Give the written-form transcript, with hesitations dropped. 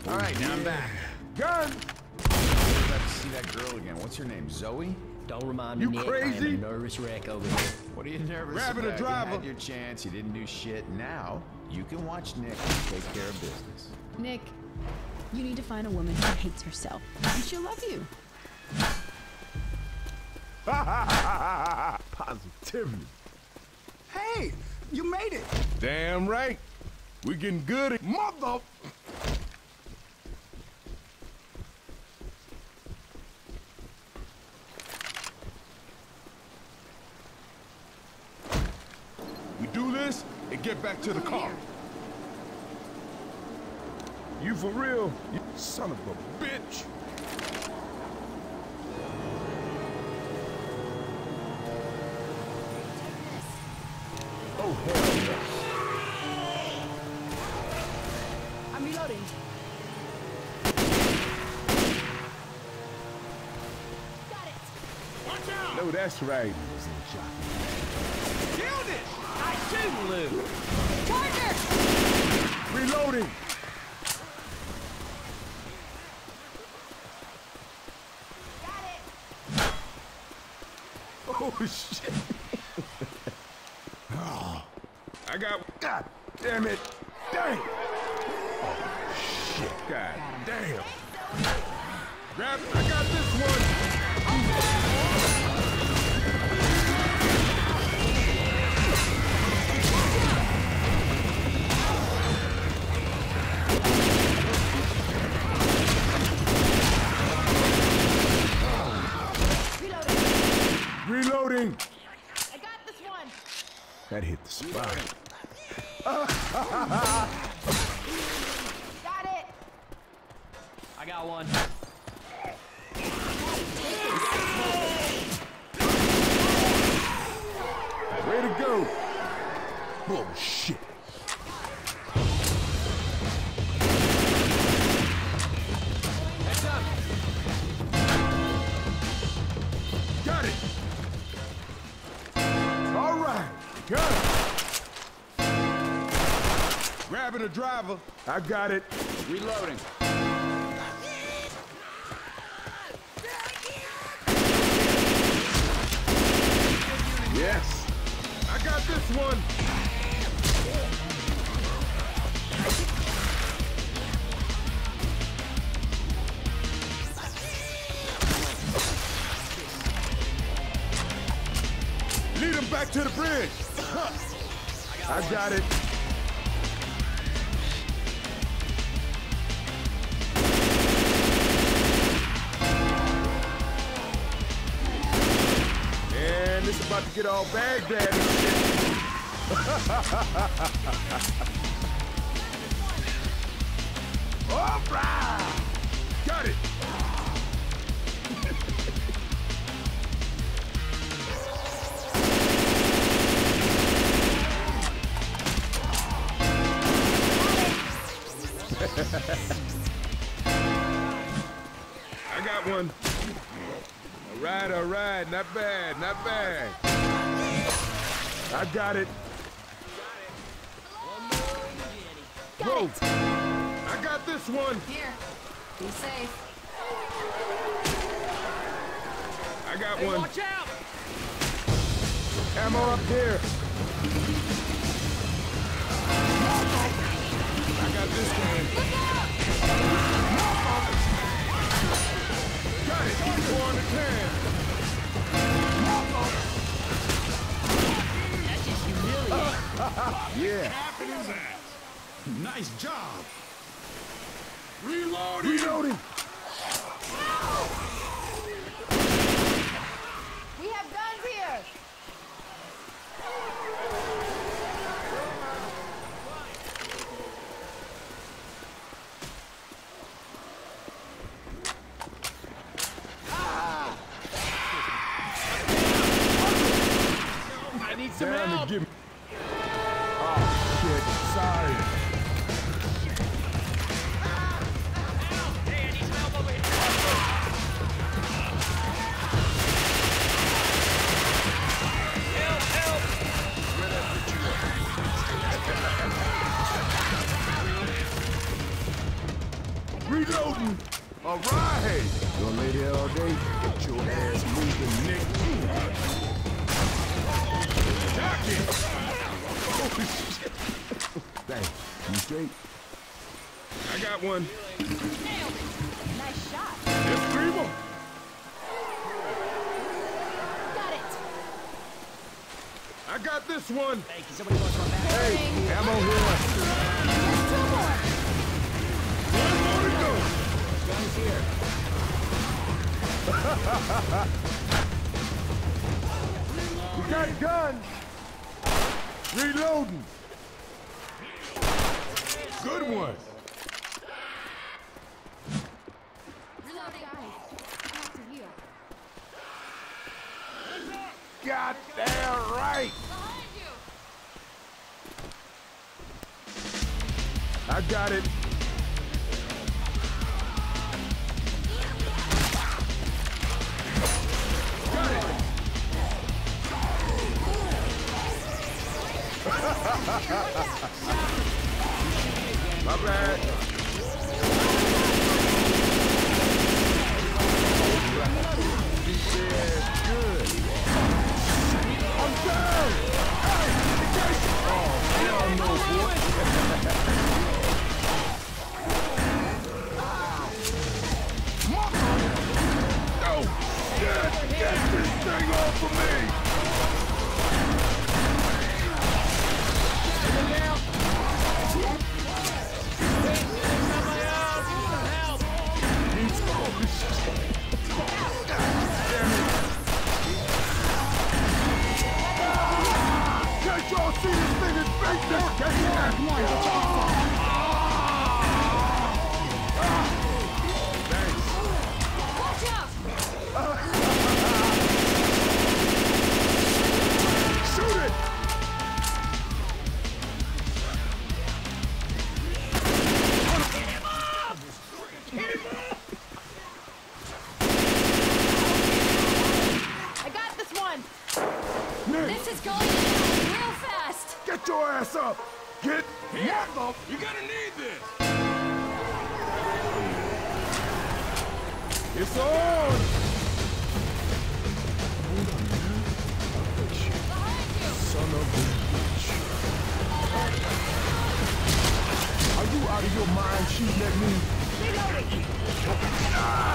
All right, now I'm back. Gun! I'm about to see that girl again. What's her name? Zoe? Don't remind me, You Nick. crazy? I am a nervous wreck over here. What are you nervous Grabbing about? a driver. You had your chance. You didn't do shit. Now you can watch Nick take care of business. Nick, you need to find a woman who hates herself, and she'll love you. Positively. Hey, you made it. Damn right. We getting good at mother. We do this and get back to the car. You for real? You son of a bitch. Oh, hell no. I'm reloading. Got it. Watch out. No, that's right. Killed it. Nice shooting, Lou. Charger! Reloading. Got it. Oh, shit. Oh, I got... God damn it. Dang. Oh, shit. God damn. Grab... I got this one. Reloading. I got this one. That hit the spot. Got it. I got one. Way to go. Bullshit. Heads up. Got it. All right. Got it. Grabbing a driver. I got it. Reloading. Yes. I got this one. Lead him back to the bridge. Huh. I got it. Man, this is about to get all Baghdad and shit. All right. Got it. I got one. All right, not bad, not bad. I got it. Whoa, I got this one. Here. Be safe. I got Hey, one. watch out! Ammo up here. I got this one. Got it. 4 on the 10. That's just humiliating. Yeah. Capping his ass. Nice job. Reloading. Reloading. We have guns here. I need some Down help. to give me. Oh, shit. Sorry. Hey, I need some help over here. Help, help! I All right. Gonna lay there all day? Get your ass moving, Nick. Jockey! Holy shit. Thanks. You straight? I got one. Nailed it. Nice shot. There's 3 more. Got it. I got this one. Thank you. Somebody wants one back. Hey, ammo here. Just 2 more. One more to go. Guns here. We got guns. Reloading. Good one. Reloading. Guys, have to heal. Got there right. Behind you. I got it. Got it. My bad. Yeah, good. I'm down. Hey, oh, hell no, Oh, shit! Get this thing off of me! Can't y'all see this thing is big? Watch out. Shoot it! I got this one. Nick, This is going down real fast. get your ass up! Get up! You're gonna need this. It's on! Behind you. Son of a bitch. Are you out of your mind shooting at me? Reloading. Ah!